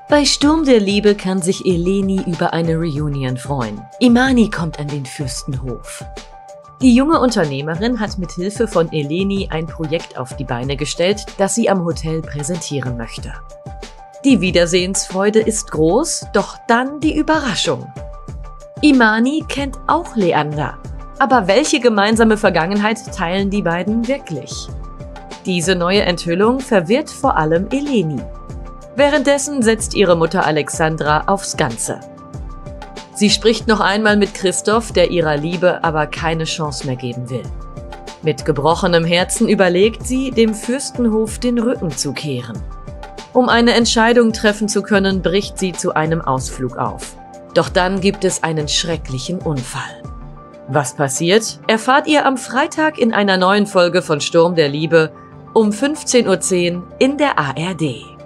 Bei Sturm der Liebe kann sich Eleni über eine Reunion freuen. Imani kommt an den Fürstenhof. Die junge Unternehmerin hat mit Hilfe von Eleni ein Projekt auf die Beine gestellt, das sie am Hotel präsentieren möchte. Die Wiedersehensfreude ist groß, doch dann die Überraschung. Imani kennt auch Leander. Aber welche gemeinsame Vergangenheit teilen die beiden wirklich? Diese neue Enthüllung verwirrt vor allem Eleni. Währenddessen setzt ihre Mutter Alexandra aufs Ganze. Sie spricht noch einmal mit Christoph, der ihrer Liebe aber keine Chance mehr geben will. Mit gebrochenem Herzen überlegt sie, dem Fürstenhof den Rücken zu kehren. Um eine Entscheidung treffen zu können, bricht sie zu einem Ausflug auf. Doch dann gibt es einen schrecklichen Unfall. Was passiert, erfahrt ihr am Freitag in einer neuen Folge von Sturm der Liebe um 15:10 Uhr in der ARD.